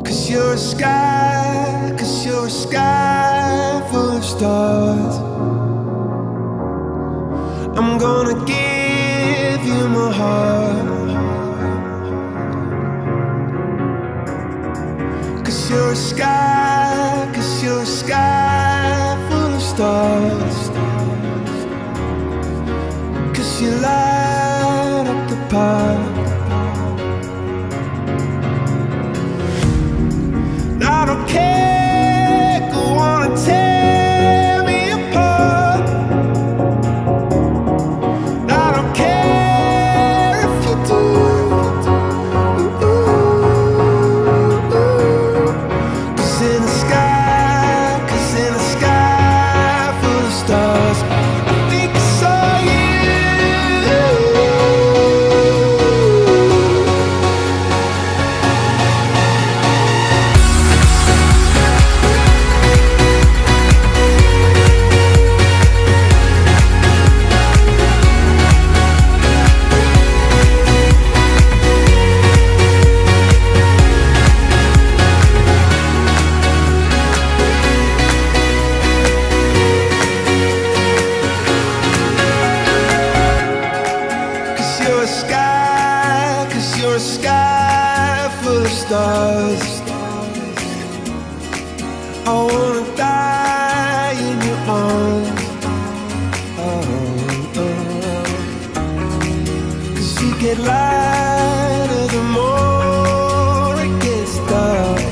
'Cause you're a sky full of stars. I'm gonna give you my heart. 'Cause you're a sky full of stars. 'Cause you light up the park. I don't care, go on and tear me apart. I don't care if you do. 'Cause in the sky full of stars, I think I saw you. You're a sky full of stars. I wanna die in your arms. Oh, oh. 'Cause you get lighter the more it gets dark.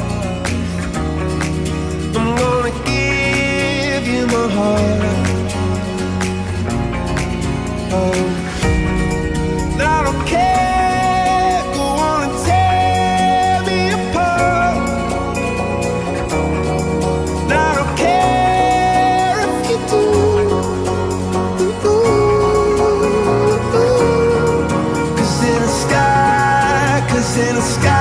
I'm gonna give you my heart. Oh, I don't care. In the sky